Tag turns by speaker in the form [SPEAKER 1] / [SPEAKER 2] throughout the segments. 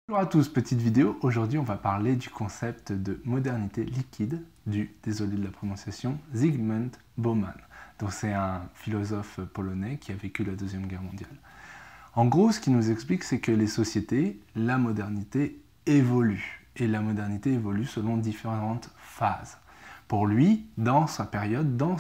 [SPEAKER 1] Bonjour à tous, petite vidéo. Aujourd'hui, on va parler du concept de modernité liquide du, désolé de la prononciation, Zygmunt Bauman. Donc c'est un philosophe polonais qui a vécu la Deuxième Guerre mondiale. En gros, ce qu'il nous explique, c'est que les sociétés, la modernité évolue. Et la modernité évolue selon différentes phases. Pour lui, dans sa période, dans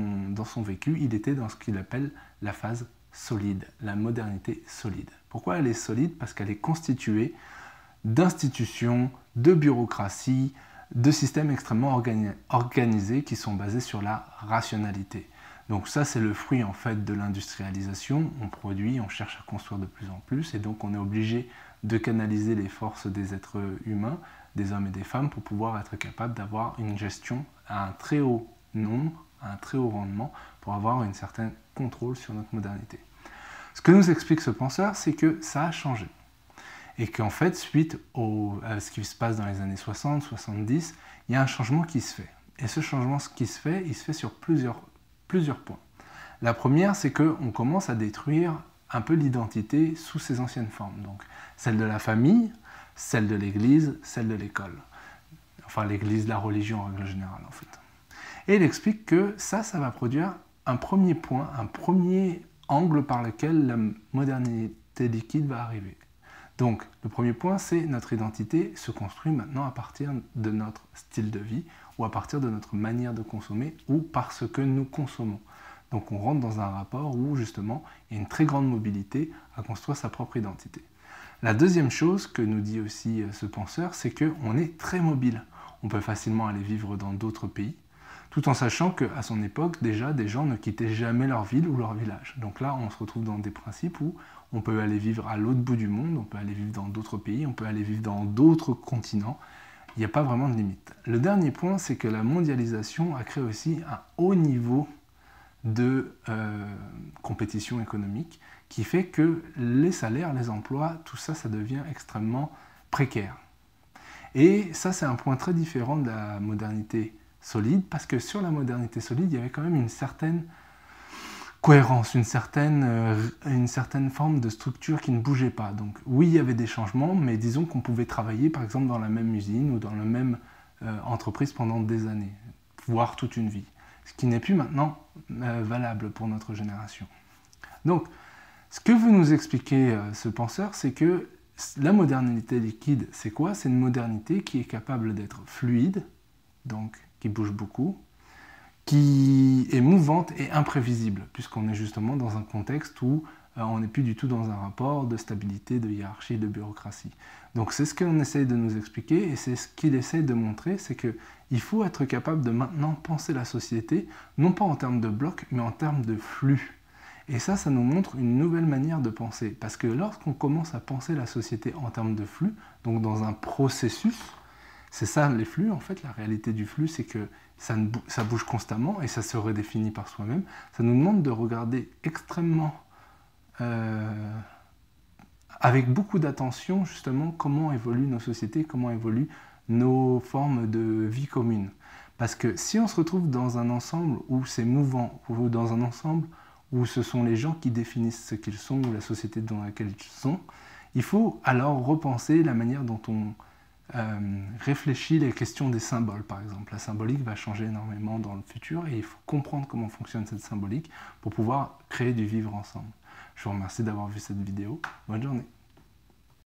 [SPEAKER 1] son vécu, il était dans ce qu'il appelle la phase solide, la modernité solide. Pourquoi elle est solide? Parce qu'elle est constituée d'institutions, de bureaucratie, de systèmes extrêmement organisés qui sont basés sur la rationalité. Donc ça, c'est le fruit en fait de l'industrialisation. On produit, on cherche à construire de plus en plus et donc on est obligé de canaliser les forces des êtres humains, des hommes et des femmes, pour pouvoir être capable d'avoir une gestion à un très haut nombre, à un très haut rendement, pour avoir un certain contrôle sur notre modernité. Ce que nous explique ce penseur, c'est que ça a changé. Et qu'en fait, suite à ce qui se passe dans les années 60, 70, il y a un changement qui se fait. Et ce changement qui se fait, il se fait sur plusieurs points. La première, c'est qu'on commence à détruire un peu l'identité sous ses anciennes formes. Donc, celle de la famille, celle de l'église, celle de l'école. Enfin, l'église, la religion en règle générale, en fait. Et il explique que ça va produire un premier point, un premier angle par lequel la modernité liquide va arriver. Donc, le premier point, c'est notre identité se construit maintenant à partir de notre style de vie ou à partir de notre manière de consommer ou parce que nous consommons. Donc, on rentre dans un rapport où, justement, il y a une très grande mobilité à construire sa propre identité. La deuxième chose que nous dit aussi ce penseur, c'est qu'on est très mobile. On peut facilement aller vivre dans d'autres pays, tout en sachant qu'à son époque, déjà, des gens ne quittaient jamais leur ville ou leur village. Donc là, on se retrouve dans des principes où on peut aller vivre à l'autre bout du monde, on peut aller vivre dans d'autres pays, on peut aller vivre dans d'autres continents. Il n'y a pas vraiment de limite. Le dernier point, c'est que la mondialisation a créé aussi un haut niveau de compétition économique qui fait que les salaires, les emplois, tout ça, ça devient extrêmement précaire. Et ça, c'est un point très différent de la modernité solide, parce que sur la modernité solide, il y avait quand même une certaine cohérence, une certaine forme de structure qui ne bougeait pas. Donc oui, il y avait des changements, mais disons qu'on pouvait travailler par exemple dans la même usine ou dans la même entreprise pendant des années, voire toute une vie. Ce qui n'est plus maintenant valable pour notre génération. Donc, ce que veut nous expliquer ce penseur, c'est que la modernité liquide, c'est quoi? C'est une modernité qui est capable d'être fluide, donc qui bouge beaucoup, qui est mouvante et imprévisible, puisqu'on est justement dans un contexte où on n'est plus du tout dans un rapport de stabilité, de hiérarchie, de bureaucratie. Donc c'est ce qu'on essaye de nous expliquer, et c'est ce qu'il essaye de montrer, c'est qu'il faut être capable de maintenant penser la société, non pas en termes de blocs, mais en termes de flux. Et ça nous montre une nouvelle manière de penser, parce que lorsqu'on commence à penser la société en termes de flux, donc dans un processus, c'est ça les flux, en fait, la réalité du flux, c'est que ça bouge constamment et ça se redéfinit par soi-même. Ça nous demande de regarder extrêmement, avec beaucoup d'attention, justement, comment évoluent nos sociétés, comment évoluent nos formes de vie commune. Parce que si on se retrouve dans un ensemble où c'est mouvant, ou dans un ensemble où ce sont les gens qui définissent ce qu'ils sont, ou la société dans laquelle ils sont, il faut alors repenser la manière dont on réfléchit les questions des symboles, par exemple. La symbolique va changer énormément dans le futur et il faut comprendre comment fonctionne cette symbolique pour pouvoir créer du vivre ensemble. Je vous remercie d'avoir vu cette vidéo. Bonne journée.